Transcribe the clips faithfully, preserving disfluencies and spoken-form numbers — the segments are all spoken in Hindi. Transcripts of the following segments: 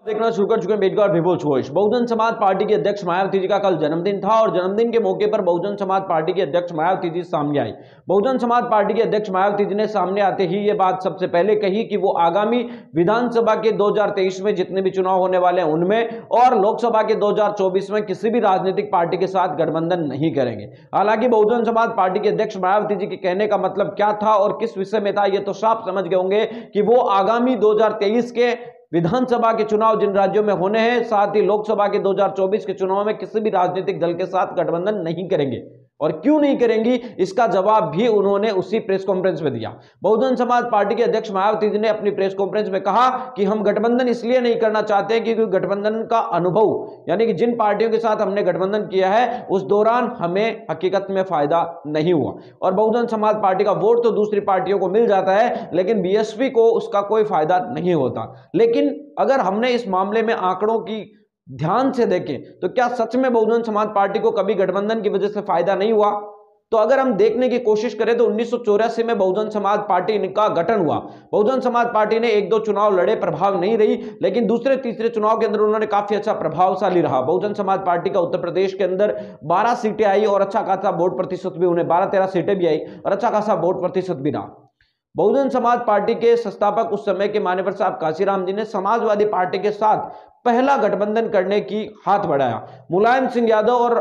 देखना शुरू कर चुके हैं बेटगा और विपुल घोष। बहुजन समाज पार्टी के अध्यक्ष मायावती जी का कल जन्मदिन था और जन्मदिन के मौके पर बहुजन समाज पार्टी के अध्यक्ष मायावती जी सामने आई। बहुजन समाज पार्टी के अध्यक्ष मायावती जी ने सामने आते ही ये बात सबसे पहले कही कि वो आगामी विधानसभा के दो हज़ार तेईस में जितने भी चुनाव होने वाले हैं उनमें और लोकसभा के दो हज़ार चौबीस में किसी भी राजनीतिक पार्टी के साथ गठबंधन नहीं करेंगे। हालांकि बहुजन समाज पार्टी के अध्यक्ष मायावती जी के कहने का मतलब क्या था और किस विषय में था, ये तो साफ समझ गए होंगे कि वो आगामी दो हज़ार तेईस के विधानसभा के चुनाव जिन राज्यों में होने हैं, साथ ही लोकसभा के दो हज़ार चौबीस के चुनाव में किसी भी राजनीतिक दल के साथ गठबंधन नहीं करेंगे। और क्यों नहीं करेंगी, इसका जवाब भी उन्होंने उसी प्रेस कॉन्फ्रेंस में दिया। बहुजन समाज पार्टी के अध्यक्ष मायावती जी ने अपनी प्रेस कॉन्फ्रेंस में कहा कि हम गठबंधन इसलिए नहीं करना चाहते क्योंकि गठबंधन का अनुभव, यानी कि जिन पार्टियों के साथ हमने गठबंधन किया है उस दौरान हमें हकीकत में फायदा नहीं हुआ। और बहुजन समाज पार्टी का वोट तो दूसरी पार्टियों को मिल जाता है लेकिन बीएसपी को उसका कोई फायदा नहीं होता। लेकिन अगर हमने इस मामले में आंकड़ों की ध्यान से देखें तो क्या सच में बहुजन समाज पार्टी को कभी गठबंधन की वजह से फायदा नहीं हुआ? तो अगर हम देखने की कोशिश करें तो उन्नीस सौ चौरासी में बहुजन समाज पार्टी का गठन हुआ। बहुजन समाज पार्टी ने एक दो चुनाव लड़े, प्रभाव नहीं रही, लेकिन दूसरे तीसरे चुनाव के अंदर उन्होंने काफी अच्छा प्रभावशाली रहा। बहुजन समाज पार्टी का उत्तर प्रदेश के अंदर बारह सीटें आई और अच्छा खासा वोट प्रतिशत भी, उन्हें बारह तेरह सीटें भी आई और अच्छा खासा वोट प्रतिशत भी रहा। बहुजन समाज पार्टी के संस्थापक उस समय के मान्यवर साहब काशीराम जी ने समाजवादी पार्टी के साथ पहला गठबंधन करने की हाथ बढ़ाया। मुलायम सिंह यादव और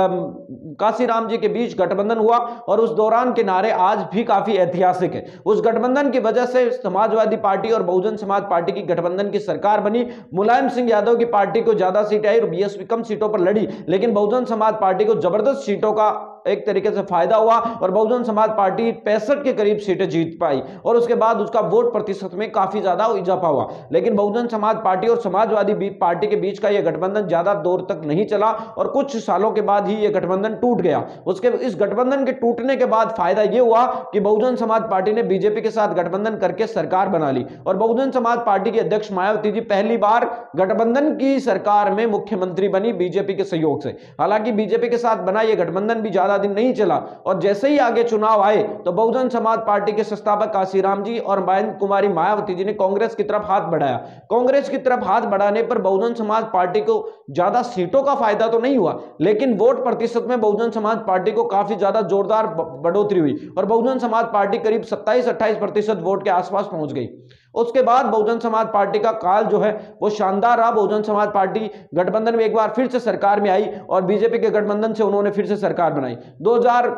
काशीराम जी के बीच गठबंधन हुआ और उस दौरान के नारे आज भी काफी ऐतिहासिक है। उस गठबंधन की वजह से समाजवादी पार्टी और बहुजन समाज पार्टी की गठबंधन की सरकार बनी। मुलायम सिंह यादव की पार्टी को ज्यादा सीटें आई और बीएसपी कम सीटों पर लड़ी, लेकिन बहुजन समाज पार्टी को जबरदस्त सीटों का एक तरीके से फायदा हुआ और बहुजन समाज पार्टी पैंसठ के करीब सीटें जीत पाई और उसके बाद उसका वोट प्रतिशत में काफी ज्यादा इजाफा हुआ। लेकिन बहुजन समाज पार्टी और समाजवादी पार्टी के बीच का यह गठबंधन ज्यादा दूर तक नहीं चला और कुछ सालों के बाद ही यह गठबंधन टूट गया। उसके इस गठबंधन के टूटने के बाद फायदा यह हुआ कि बहुजन समाज पार्टी ने बीजेपी के साथ गठबंधन करके सरकार बना ली और बहुजन समाज पार्टी के अध्यक्ष मायावती जी पहली बार गठबंधन की सरकार में मुख्यमंत्री बनी बीजेपी के सहयोग से। हालांकि बीजेपी के साथ बना यह गठबंधन भी ज्यादा दिन नहीं चला और जैसे ही आगे चुनाव आए तो बहुजन समाज पार्टी के संस्थापक काशीराम जी और महेंद्र कुमारी मायावती जी ने कांग्रेस की तरफ हाथ बढ़ाया। कांग्रेस की तरफ हाथ बढ़ाने पर बहुजन समाज पार्टी को ज्यादा सीटों का फायदा तो नहीं हुआ, लेकिन वोट प्रतिशत में बहुजन समाज पार्टी को काफी ज्यादा जोरदार बढ़ोतरी हुई और बहुजन समाज पार्टी करीब सत्ताईस अट्ठाईस प्रतिशत वोट के आसपास पहुंच गई। उसके बाद बहुजन समाज पार्टी का काल जो है वो शानदार रहा। बहुजन समाज पार्टी गठबंधन में एक बार फिर से सरकार में आई और बीजेपी के गठबंधन से उन्होंने फिर से सरकार बनाई। दो हज़ार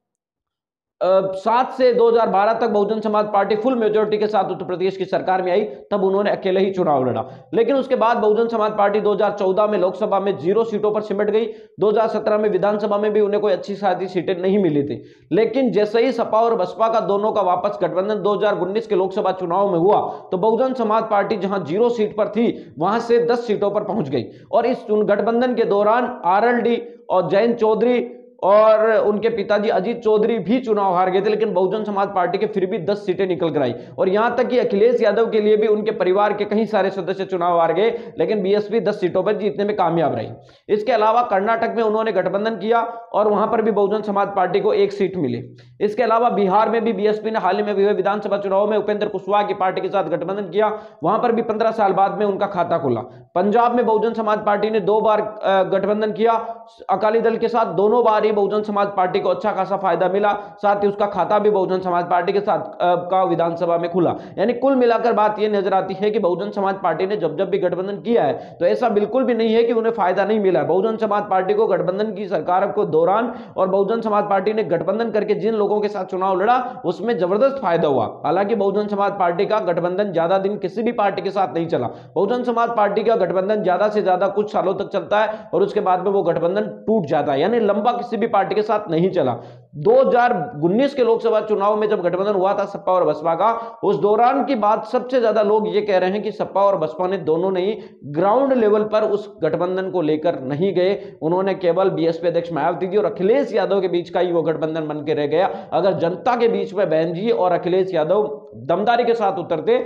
सात से दो हज़ार बारह तक Bahujan Samaj party full majority के साथ उत्तर प्रदेश की सरकार में आई, तब उन्होंने अकेले ही चुनाव लड़ा। लेकिन उसके बाद बहुजन समाज पार्टी दो हज़ार चौदह में लोकसभा में जीरो सीटों पर सिमट गई। दो हज़ार सत्रह में विधानसभा में भी उन्हें कोई अच्छी खासी सीटें नहीं मिली थी। लेकिन जैसे ही सपा और बसपा का दोनों का वापस गठबंधन दो हज़ार उन्नीस के लोकसभा चुनाव में हुआ तो बहुजन समाज पार्टी जहां जीरो सीट पर थी वहां से दस सीटों पर पहुंच गई और इस गठबंधन के दौरान आरएलडी और जयंत चौधरी और उनके पिताजी अजीत चौधरी भी चुनाव हार गए थे, लेकिन बहुजन समाज पार्टी के फिर भी दस सीटें निकल कर आई और यहां तक कि अखिलेश यादव के लिए भी उनके परिवार के कई सारे सदस्य चुनाव हार गए, लेकिन बीएसपी दस सीटों पर जीतने में कामयाब रही। इसके अलावा कर्नाटक में उन्होंने गठबंधन किया और वहां पर भी बहुजन समाज पार्टी को एक सीट मिली। इसके अलावा बिहार में भी बीएसपी ने हाल ही में हुए विधानसभा चुनाव में उपेंद्र कुशवाहा की पार्टी के साथ गठबंधन किया, वहां पर भी पंद्रह साल बाद में उनका खाता खुला। पंजाब में बहुजन समाज पार्टी ने दो बार गठबंधन किया अकाली दल के साथ, दोनों बार ही बहुजन समाज पार्टी को अच्छा खासा फायदा मिला, साथ ही उसका खाता भी बहुजन समाज पार्टी के साथ का विधानसभा में खुला। यानी कुल मिलाकर बात यह नजर आती है कि बहुजन समाज पार्टी ने जब जब भी गठबंधन किया है तो ऐसा बिल्कुल भी नहीं है कि उन्हें फायदा नहीं मिला। बहुजन समाज पार्टी को गठबंधन की सरकार को दौरान और बहुजन समाज पार्टी ने गठबंधन करके जिन लोगों के साथ चुनाव लड़ा उसमें जबरदस्त फायदा हुआ। हालांकि बहुजन समाज पार्टी का गठबंधन ज्यादा दिन किसी भी पार्टी के साथ नहीं चला। बहुजन समाज पार्टी का गठबंधन ज्यादा से ज्यादा कुछ सालों तक चलता है और उसके बाद में वो गठबंधन टूट जाता है, यानी लंबा किसी भी पार्टी के साथ नहीं चला। दो हज़ार उन्नीस के लोकसभा चुनाव में जब गठबंधन हुआ था सपा और बसपा का, उस दौरान की बात सबसे ज्यादा लोग ये कह रहे हैं कि सपा और बसपा ने दोनों ने ग्राउंड लेवल पर उस गठबंधन को लेकर नहीं गए। उन्होंने केवल बीएसपी अध्यक्ष मायावती जी और अखिलेश यादव के बीच का ही वो गठबंधन बन के रह गया। अगर जनता के बीच में बहन जी और अखिलेश यादव दमदारी के साथ उतरते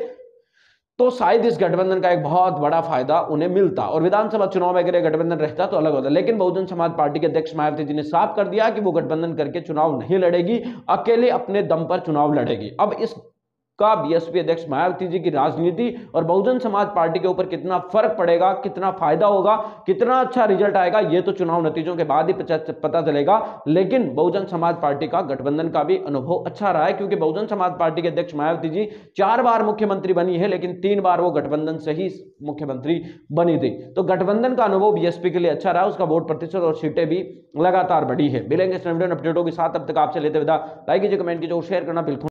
तो शायद इस गठबंधन का एक बहुत बड़ा फायदा उन्हें मिलता और विधानसभा चुनाव में अगर गठबंधन रहता तो अलग होता। लेकिन बहुजन समाज पार्टी के अध्यक्ष मायावती जी ने साफ कर दिया कि वो गठबंधन करके चुनाव नहीं लड़ेगी, अकेले अपने दम पर चुनाव लड़ेगी। अब इस का बीएसपी अध्यक्ष मायावती जी की राजनीति और बहुजन समाज पार्टी के ऊपर कितना फर्क पड़ेगा, कितना फायदा होगा, कितना अच्छा रिजल्ट आएगा, ये तो चुनाव नतीजों के बाद ही पता चलेगा। लेकिन बहुजन समाज पार्टी का गठबंधन का भी अनुभव अच्छा रहा है, क्योंकि बहुजन समाज पार्टी के अध्यक्ष मायावती जी चार बार मुख्यमंत्री बनी है, लेकिन तीन बार वो गठबंधन से ही मुख्यमंत्री बनी थी। तो गठबंधन का अनुभव बीएसपी के लिए अच्छा रहा, उसका वोट प्रतिशत और सीटें भी लगातार बढ़ी है। मिलेंगे इस वीडियो अपडेटों के साथ, तब तक आपसे लेते विदा। लाइक कीजिए, कमेंट कीजिए और शेयर करना बिल्कुल